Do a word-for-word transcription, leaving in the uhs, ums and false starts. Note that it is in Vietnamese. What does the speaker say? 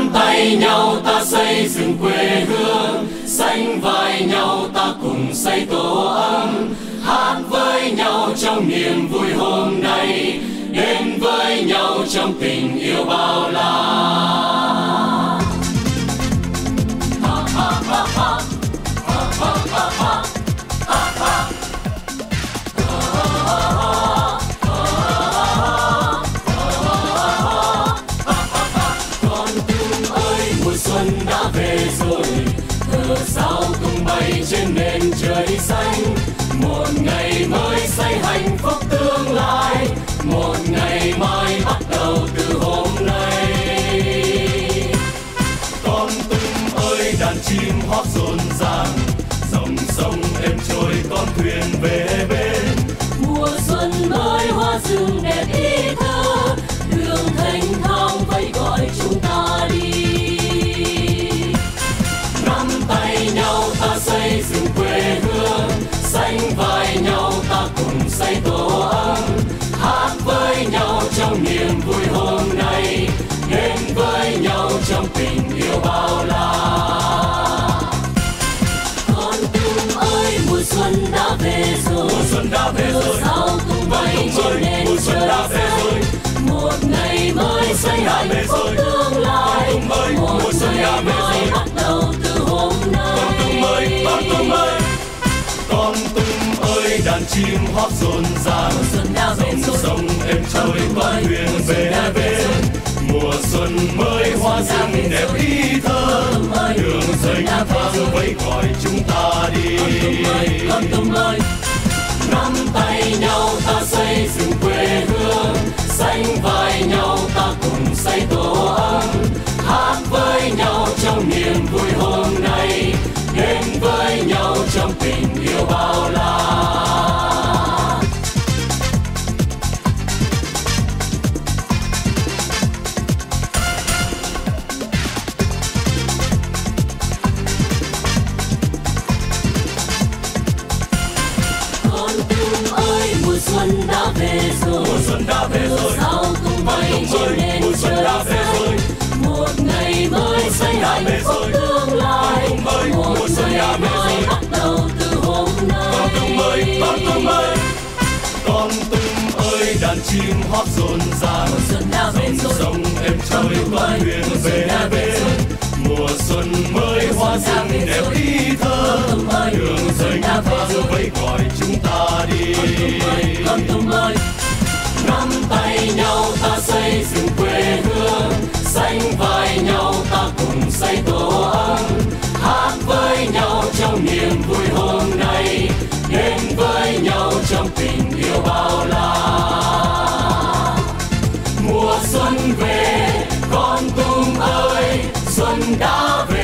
nắm tay nhau ta xây dựng quê hương, sánh vai nhau ta cùng xây tổ ấm, hát với nhau trong niềm vui hôm nay, đến với nhau trong tình yêu bao la. Xuân đã về rồi, cờ sao tung bay trên nền trời xanh. Một ngày mới xây hạnh phúc tương lai, một ngày mai bắt đầu từ hôm nay. Con tung ơi đàn chim hót rộn ràng, dòng sông êm trôi con thuyền về bên. Mùa xuân mới hoa rừng đẹp ý thơ, đường thanh thang vẫy gọi chúng ta đi. Ta xây dựng quê hương, sánh vai nhau ta cùng xây tổ ấm, hát với nhau trong niềm vui hôm nay, đến với nhau trong tình yêu bao la. Con tung ơi mùa xuân đã về rồi, mùa xuân đã về rồi, sao tung bay trên nền trời xanh. Một ngày mới xây hạnh phúc tương lai, một ngày mới bắt đầu từ hôm nay. Con tung ơi, con tung ơi đàn chim hót rộn ràng, dòng sông êm trôi con thuyền về bên. Mùa xuân mới hoa rừng đẹp ý thơ, đường rơi thang vẫy gọi chúng ta đi. Con tung ơi, nắm tay nhau ta xây dựng quê hương, sánh vai nhau ta cùng xây tổ ấm, hát với nhau trong niềm vui hôm nay, đến với nhau trong tình yêu bao la. Con tung ơi mùa xuân đã về rồi, mùa xuân đã về rồi, sao tung bay trên nền trời xanh. Một ngày mới xây hạnh phúc tương lai, một ngày mới bắt đầu từ hôm nay. Con tung ơi, con tung ơi, con tung ơi đàn chim hót rộn ràng, dòng sông êm trôi con thuyền về bên. Mùa xuân mới hoa rừng đẹp ý thơ, đường rơi thang vẫy gọi chúng ta đi. Con tung ơi, nắm tay nhau ta xây dựng quê hương, sánh vai nhau ta cùng xây tổ ấm, hát với nhau trong niềm vui hôm nay, đến với nhau trong tình yêu bao la. Mùa xuân về, con tung ơi, xuân đã về.